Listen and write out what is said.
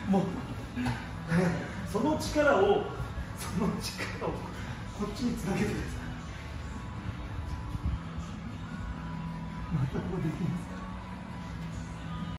もうその力をこっちにつなげてください。またここできますか。